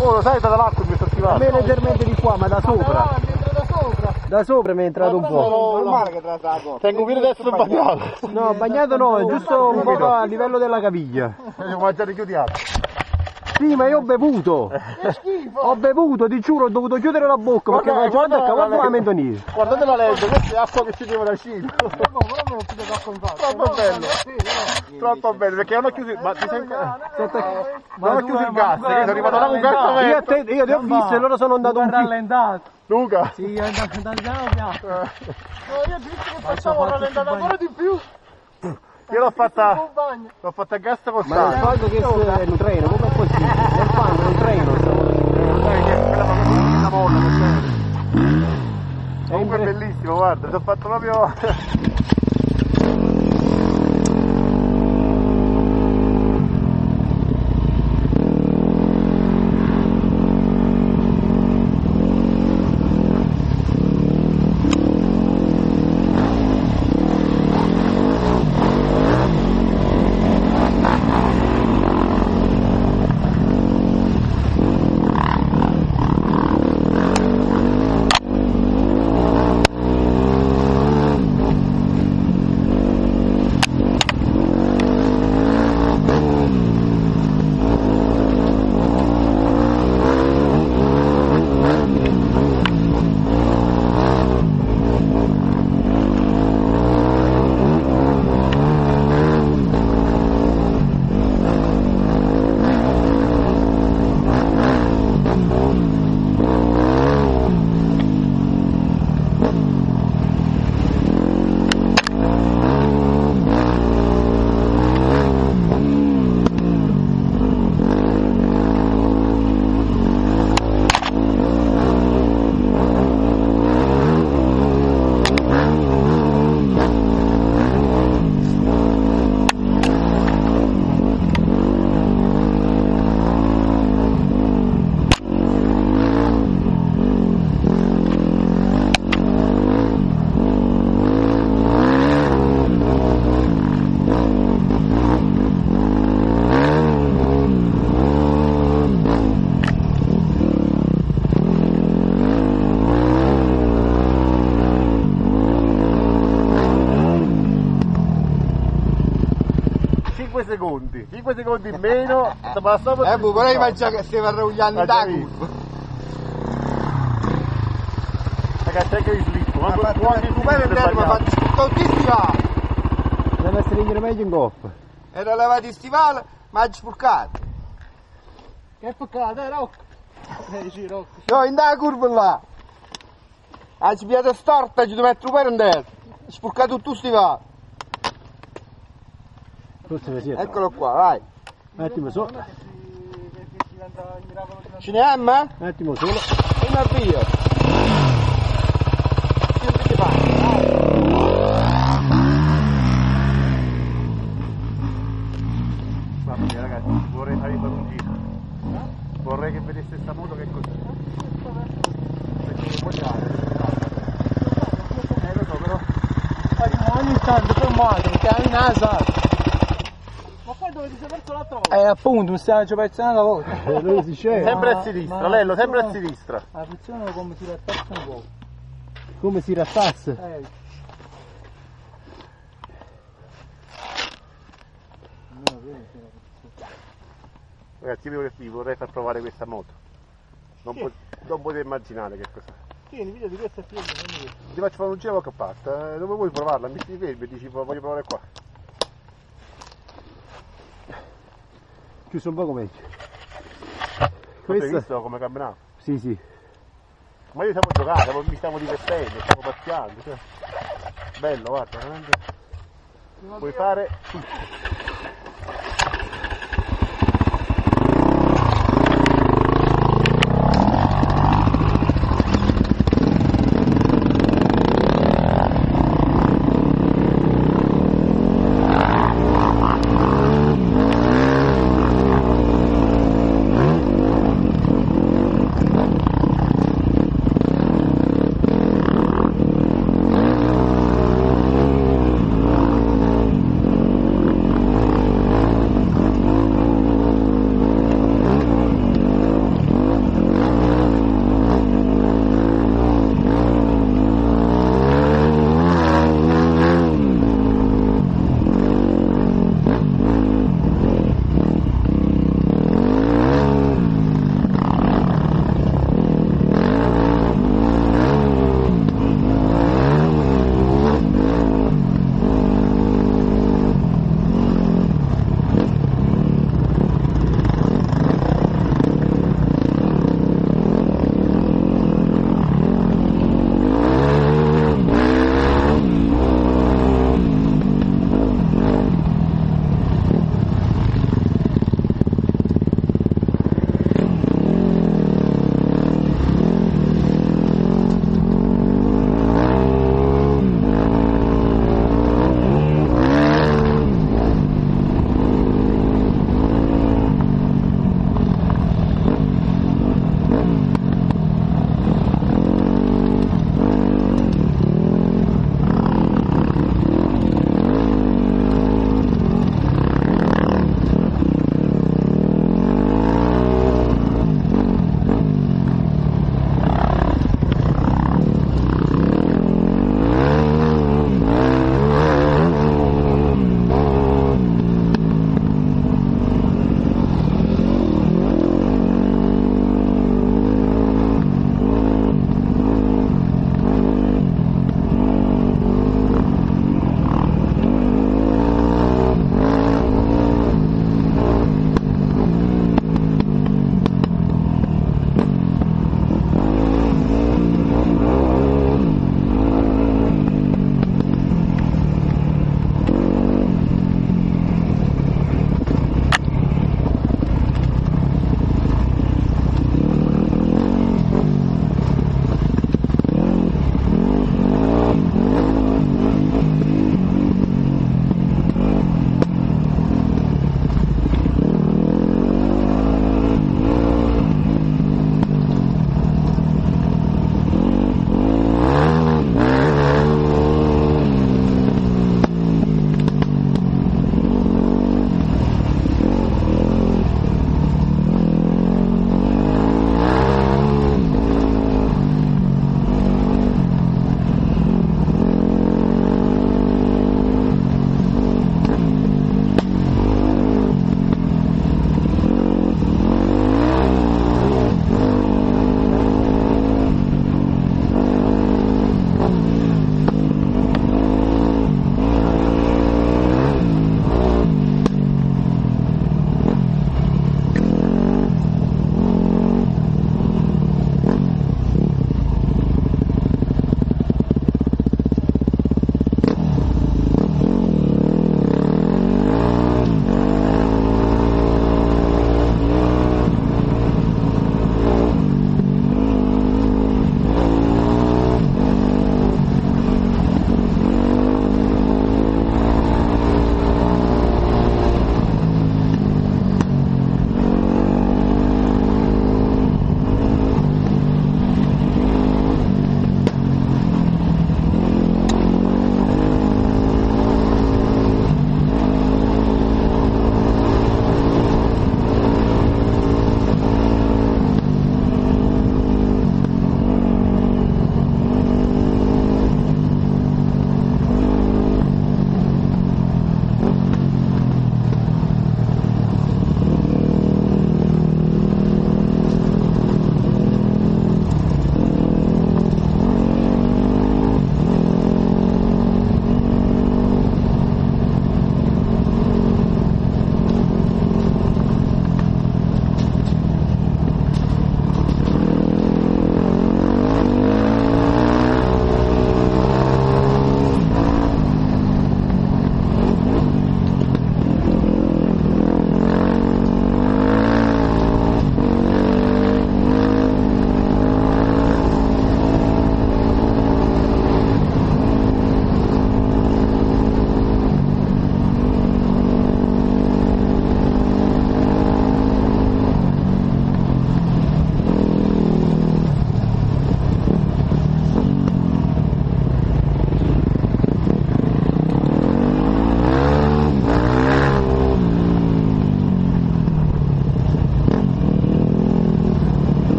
Oh, lo sai dall'acqua in questo stivale? A me leggermente di qua, ma da sopra. Mi entra da sopra. Da sopra mi è entrato un po'. Normale che tra la cosa. Tengo fino adesso bagnato. No, bagnato no, giusto un po' a livello della caviglia. Devo mangiare chiudiato. Sì, ma io ho bevuto. Che schifo. Ho bevuto, ti giuro, ho dovuto chiudere la bocca perché Guarda quando qua la mentonire. Guardate la lente, questa è acqua che ci deve da Cina. No, però me lo potete raccontare. Troppo bello. Troppo bello, perché non ho chiuso. Ma ti sei. Non ho chiuso il gas, che sono arrivato là con un gas. Io ti ho visto e loro sono andato un po'. Rallentato. Luca. Sì, io andato piano piano. No, io ho visto che facciamo rallentato ancora di più. Io l'ho fatta a gas Ma costante. il fango che è un treno, come è possibile? È il fango, è un treno. Quella molla che c'è. Comunque è bellissimo, guarda, ti ho fatto proprio. Secondi, 5 secondi in meno, Però io mangiare che stiamo arrogliando da curva. Ragazzi, anche di slitto, ma Tu vai a vedere, ma fatti tutti stivali. Deve stringere meglio in coppa. Era levati stivali, ma oggi spurcato. Che peccato, Rocco? Sì, Rocco. No, in da curva là. Oggi piede storta, ci devo mettere per andare. Spurcato tutto stivali. Eccolo qua, vai. Un attimo solo. Ce ne amma? Un attimo solo. Un avvio. Mamma mia ragazzi, vorrei fare un giro. Vorrei che vedesse questa moto che è così. Perché poi lo so però. Ogni tanto fermato, perché è in NASA. Ma poi dove ti sei perso l'altra volta? Appunto, non stiamo pezzando la volta. Lui si scende. Sempre a sinistra, Lello, sempre a sinistra. La frizione come si rattassa un po'. Come si rattassa? Ragazzi, io vi vorrei far provare questa moto. Non potete immaginare che cosa. Tieni, video di questa film. Ti faccio fare un giro a parte, dove vuoi provarla? Mi ti fermi e dici voglio provare qua. Chiuso un poco meglio. Questo hai visto come camminava? Sì, sì. Ma io stiamo giocando, mi stiamo divertendo, stiamo pazziando. Cioè. Bello, guarda, veramente. Puoi fare tutto.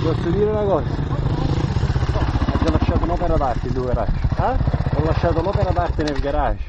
posso dire una cosa? Ho già lasciato un'opera d'arte in due garage. Ho lasciato l'opera d'arte nel garage.